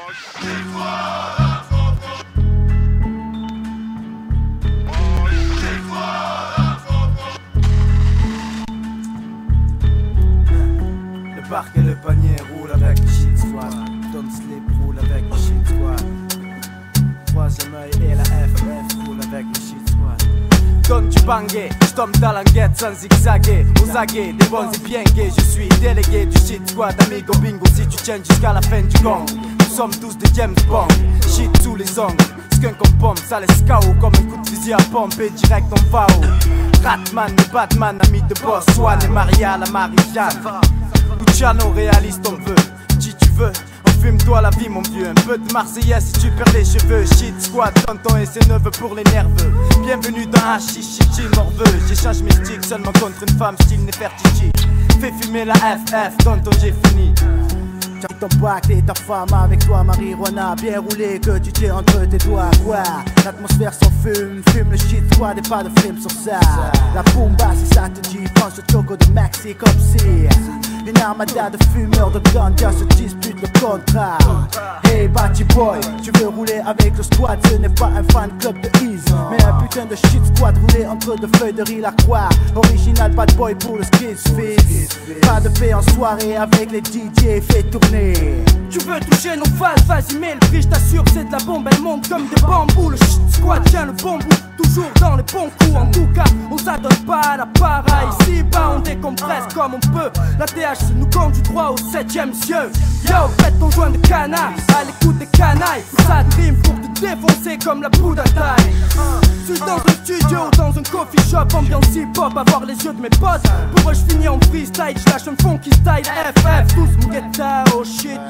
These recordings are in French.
Le parc et le panier roulent avec le shit squad. Don't Sleep roule avec le shit squad. Troisième œil et la FF roule avec le shit squad. Donne du bangé, je tombe dans l'enquête sans zigzaguer. Aux aguets, des bons et bien gays. Je suis délégué du shit squad, amigo bingo. Si tu tiens jusqu'à la fin du gong, nous sommes tous des James Bond. Shit sous les ongles, skunk en pompe, ça laisse KO comme un coup de fusil à pompe et direct on va où. Ratman et Batman, ami de boss, Swan et Maria la Marie-Jeanne. Luciano réaliste on veut, si tu veux. Fume-toi la vie mon vieux, un peu de Marseillaise si tu perds les cheveux. Shit squad, tonton et ses neveux pour les nerveux. Bienvenue dans Hachichichi morveux. J'échange mes sticks seulement contre une femme style Nefertiti. Fais fumer la FF, tonton j'ai fini. Tiens ton pacte et ta femme avec toi, marijuana bien roulé que tu tiens entre tes doigts. Quoi, l'atmosphère s'en fume, fume le shit squad et pas de film sur ça. La bomba si ça te dit, pense au choco de Maxi comme si une armada de fumeurs de ganja se dispute le contrat. Hey Batty Boy, tu veux rouler avec le squad, ce n'est pas un fan club de Ease, mais un putain de shit squad roulé entre deux feuilles de riz la croix. Original bad boy pour le skis fizz. Pas de paix en soirée avec les DJ, fais tourner. Tu veux toucher nos phases, vas-y mets le prix, je t'assure c'est de la bombe, elle monte comme des bambous. Le shit squad tient le bon bout, toujours dans les bons coups. En tout cas, on s'adonne pas à la para. Ici bas on décompresse comme on peut. La THC nous conduit droit au 7ème cieux. Yo, prête ton joint de canard, à l'écoute des canailles. Ça dream pour te défoncer comme la poudre à taille. Je suis dans un studio, dans un coffee shop, ambiance hip-hop, avoir les yeux de mes potes. Pour eux je finis en freestyle, je lâche un funky style FF, tous me get down, shit.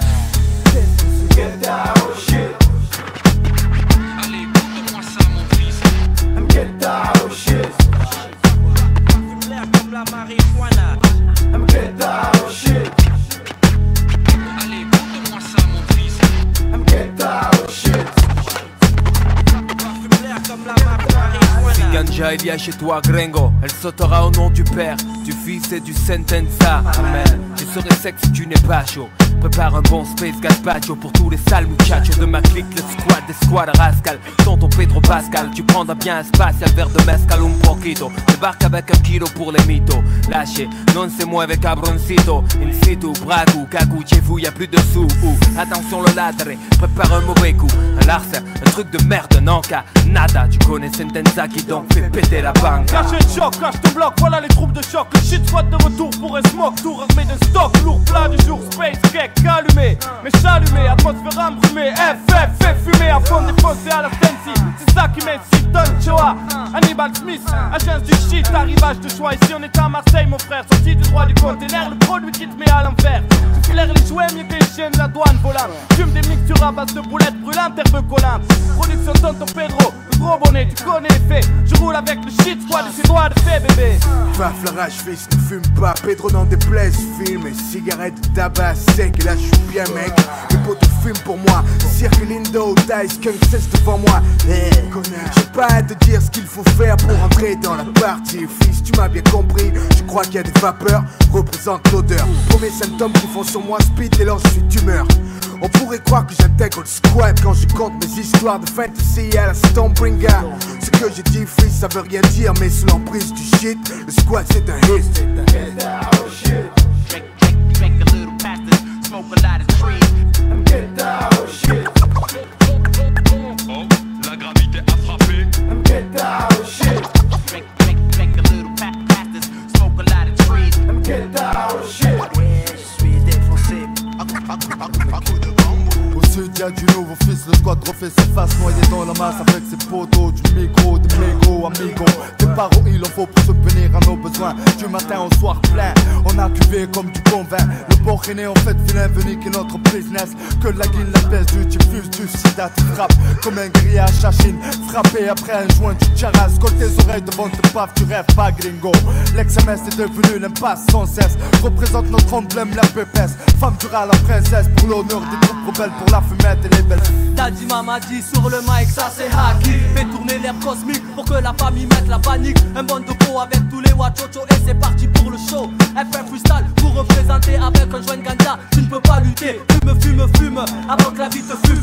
Get down, shit. Allez, écoute-moi ça mon fils. I'm get down, shit. Fume l'air comme la marijuana. I'm get down, shit. Allez, écoute-moi ça mon fils. I'm get down, shit. Fume l'air comme la marijuana. Si Ganja il y a chez toi Gringo, elle sautera au nom du Père, du Fils et du Sentenza. Amen. Tu serais sec si tu n'es pas chaud. Prépare un bon space gazpacho pour tous les sales muchachos de ma clique, le squad des squads rascal. Tonton Pedro Pascal, tu prendras bien un spatial verre de mezcal un poquito. Débarque avec un kilo pour les mythos. Lâchez, non c'est moi avec cabroncito. In situ, bragu, cagou, chez vous y'a plus de sous. Attention le ladre, prépare un mauvais coup. Un larcin, un truc de merde, non qu'à nada. Tu connais Sentenza qui donc fait péter la banque. Cache le choc, cache ton bloc, voilà les troupes de choc. Le shit soit de retour pour un smoke, tour armé de stock. Lourd plat du jour, space cake. Allumé, mais j'allumé, atmosphère embrumée. FF, fait fumer à fond défoncé à la Stency. C'est ça qui m'excite, Don Choa, Hannibal Smith, agence du shit, arrivage de choix. Ici on est à Marseille mon frère, sorti du droit du container, le produit qui te met à l'envers. Tu filaires les jouets, mieux que les chiens de la douane volante. Fume des mixtures à base de boulettes brûlantes, herbe collante. Production tonton Pedro, le gros bonnet, tu connais les faits. Je roule avec le shit squad et ses doigts de fait bébé. Paf la rage fils, ne fume pas, Pedro n'en déplaise, filme et cigarette, tabac sec. Et là je suis bien mec, les potes fument pour moi. Cirque Lindo, Dice, Skunk cesse devant moi. J'ai pas à te dire ce qu'il faut faire pour entrer dans la partie. Fils tu m'as bien compris, je crois qu'il y a des vapeurs, représente l'odeur. Premier symptôme qui font sur moi speed dès lors je suis d'humeur. On pourrait croire que j'intègre le squad quand je compte mes histoires de fantasy à la Stormbringer. Ce que j'ai dit fils ça veut rien dire, mais sous l'emprise du shit, le squad c'est un hit. Drink a little past this, smoke a lot of trees. I'm get down, shit. Oh, la gravité a frappé. I'm get down, shit. Drink a little past this, smoke a lot of trees. I'm get down, shit. Ouais, je suis défoncé. Au sud y'a du nouveau fils, le squad refait surface, noyé dans la masse avec ses poteaux, du micro, de mégo, amigo. Des paroles il en faut pour subvenir à nos besoins. Du matin au soir plein, on a cuvé comme du bon vin. Le borriné en fait vilain venu qui est notre business. Que la guine, la baisse du diffuse, du sida, tu frappes comme un grillage à Chine. Frappé après un joint, tu charas, colle tes oreilles devant tes baffes, tu rêves pas gringo. L'ex-MS est devenu l'impasse sans cesse. Représente notre emblème, la pépesse. Femme dura la princesse pour l'honneur des troupes rebelles, pour la fumette et les belles. Daddy mama dit sur le mic, ça c'est hacky. Fais tourner l'air cosmique pour que la famille mette la panique. Un bon de peau avec tous les wachocho et c'est parti pour le show. FF freestyle pour représenter avec un joint de ganja. Tu ne peux pas lutter, fume avant que la vie te fume.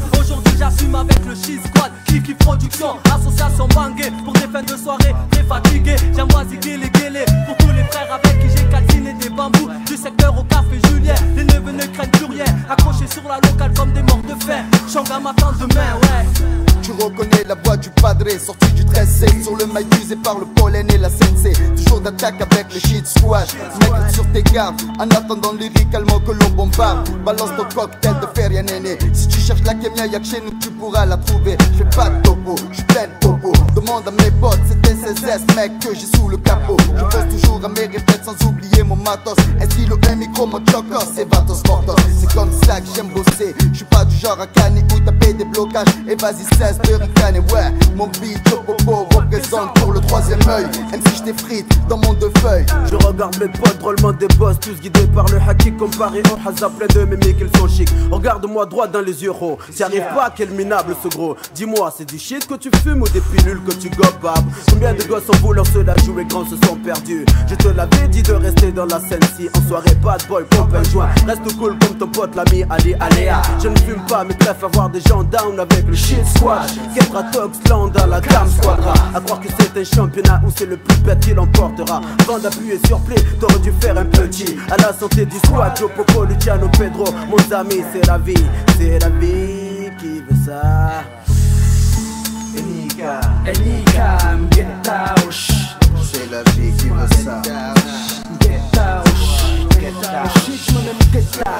sale comme des morts de faim. Changa m'attend demain, ouais. Tu reconnais la voix du padré, sorti du 13C. Sur le mail usé par le pollen et la sensei. Toujours d'attaque avec le shit squad. Mec, sur tes gardes, en attendant lyricalement que l'on bombarde. Balance ton cocktail de fer, y'a néné. Si tu cherches la kémia, y'a que chez nous tu pourras la trouver. J'fais pas de topo, j'suis plein de popo. Demande à mes potes, c'était CSS, mec, que j'ai sous le capot. Je pense toujours à mes répètes sans oublier mon matos. Un stylo, un micro, mon chocos, c'est Vatos Mortos. C'est comme ça que j'aime bosser. J'suis pas du genre à canner ou taper des blocages. Et vas-y, cesse de ricaner, ouais. Mon beat, popo, représente pour le troisième œil. Même si j't'ai frite dans mon deux feuilles. Je regarde mes potes, drôlement des boss, tous guidés par le haki. Comparé au hasard, plein de mimiques, ils sont chics. Regarde-moi droit dans les yeux, oh. T'y arrives pas, quel minable ce gros. Dis-moi, c'est du shit que tu fumes ou des pilules que tu gobes, bab? Combien de gosses en voulant se la jouer grand se sont perdus? Je te l'avais dit de rester dans la scène si en soirée bad boy, pompe un joint. Reste cool comme ton pote l'ami Ali Aléa. Je ne fume pas mais bref avoir des gens down avec le shit squad. Ketra Toxland à la Dame Squadra. À croire que c'est un championnat où c'est le plus bête qui l'emportera. Avant d'appuyer sur play, t'aurais dû faire un petit. À la santé du squad, Joe Popo, Luciano, Pedro. Mon ami, c'est la vie qui veut ça. Enika, get out. C'est la vie qui veut ça. Get out. Shit, mon ami, get out.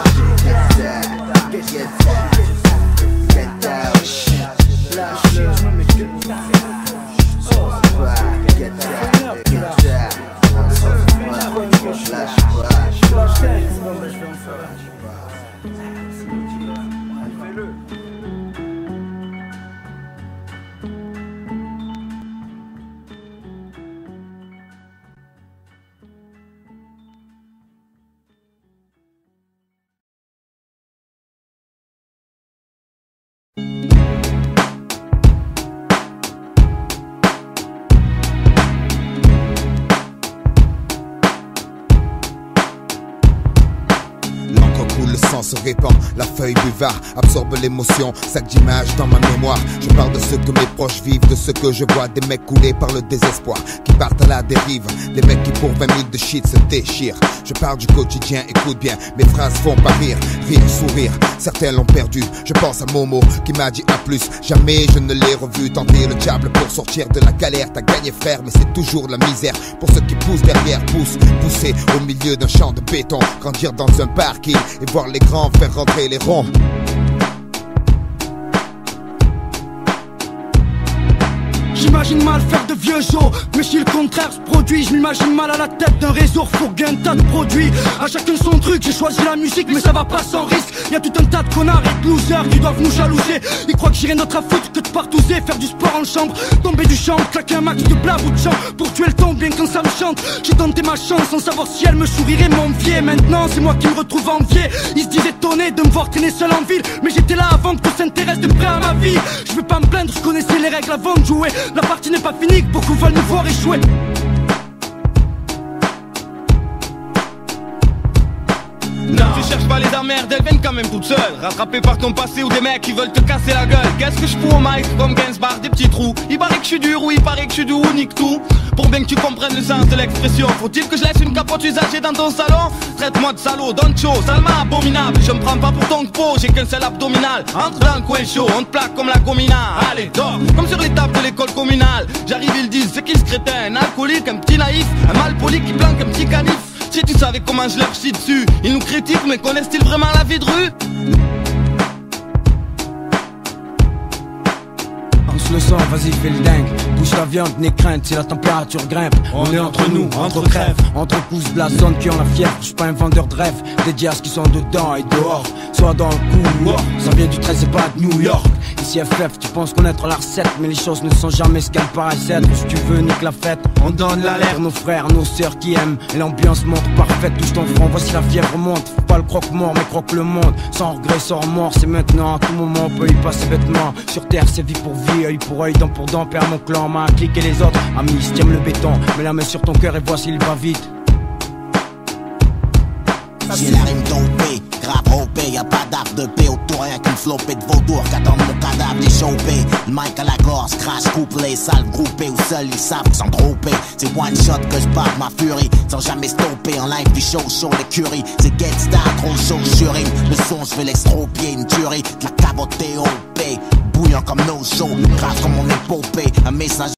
Se répand, la feuille buvard absorbe l'émotion, sac d'images dans ma mémoire. Je parle de ce que mes proches vivent, de ce que je vois, des mecs coulés par le désespoir, qui partent à la dérive, des mecs qui pour 20 000 de shit se déchirent. Je parle du quotidien, écoute bien, mes phrases font pas rire, sourire, certains l'ont perdu. Je pense à Momo qui m'a dit à plus, jamais je ne l'ai revu tenter le diable pour sortir de la galère. T'as gagné frère, mais c'est toujours la misère pour ceux qui poussent derrière, pousser au milieu d'un champ de béton, grandir dans un parking et voir les grands faire rentrer les ronds. J'imagine mal faire de vieux shows, mais si le contraire se produit, je m'imagine mal à la tête d'un réseau refourgué un tas de produits. À chacun son truc, j'ai choisi la musique, mais ça va pas sans risque. Y'a tout un tas de connards et de losers qui doivent nous jalouser. Ils croient que j'ai rien d'autre à foutre que de partouzer, faire du sport en chambre, tomber du champ, claquer un max de blab ou de chant pour tuer le temps bien quand ça me chante. J'ai tenté ma chance sans savoir si elle me sourirait m'envier. Maintenant c'est moi qui me retrouve envié. Ils se disaient étonnés de me voir traîner seul en ville, mais j'étais là avant que tout s'intéresse de près à ma vie. Je veux pas me plaindre, je connaissais les règles avant de jouer. La partie n'est pas finie, que beaucoup veulent nous voir échouer. Non, tu cherches pas les emmerdes, elles viennent quand même toutes seules. Rattrapées par ton passé ou des mecs qui veulent te casser la gueule. Qu'est-ce que je fous au mic comme Gainsbourg, des petits trous. Il paraît que je suis dur, oui, il paraît que je suis du ou nique tout. Pour bien que tu comprennes le sens de l'expression, faut-il que je laisse une capote usagée dans ton salon? Traite-moi de salaud, don't show, salement abominable. Je me prends pas pour ton pot, j'ai qu'un seul abdominal. Entre dans le coin chaud, on te plaque comme la comina. Allez, dors, comme sur les tables de l'école communale. J'arrive, ils disent, c'est qui ce crétin? Un alcoolique, un petit naïf, un malpoli qui planque un petit canif. Si tu savais comment je leur chie dessus, ils nous critiquent, mais connaissent-ils vraiment la vie de rue? Pousse le sang, vas-y fais le dingue. Bouge la viande, n'aie crainte si la température grimpe. On est entre nous, entre crèves, entre pousses de la zone qui ont la fièvre. Je suis pas un vendeur de rêves, dédié à ce qui sont dedans et dehors. Soit dans le coup, ça vient du 13 et pas de New York. Ici FF, tu penses connaître la recette, mais les choses ne sont jamais ce qu'elles paraissent être. Si tu veux, nique la fête, on donne l'alerte. Nos frères, nos sœurs qui aiment, et l'ambiance monte parfaite. Touche ton front, voici la fièvre monte. Faut pas le croque-mort, mais croque le monde. Sans regret, sans remords, c'est maintenant. À tout moment, on peut y passer bêtement. Sur terre, c'est vie pour vie, œil pour œil, dent pour dent. Père mon clan, ma clique et les autres amis, tiennent le béton. Mets la main sur ton cœur et voici il va vite. C'est la rime tombée, grave ropé. Y'a pas d'art de paix autour, rien qu'une flopée de vautours qu'attendent mon cadavre déchopé. Le mic à la gorge, crash, couple les salles groupées où seuls ils savent qu'ils sont dropés. C'est one shot que je barre ma furie sans jamais stopper. En live du show, l'écurie. C'est get star, gros show, jury. Le son, je vais l'extropier, une tuerie. De la cabotée OP, bouillant comme nos shows, grave comme mon épopée. Un message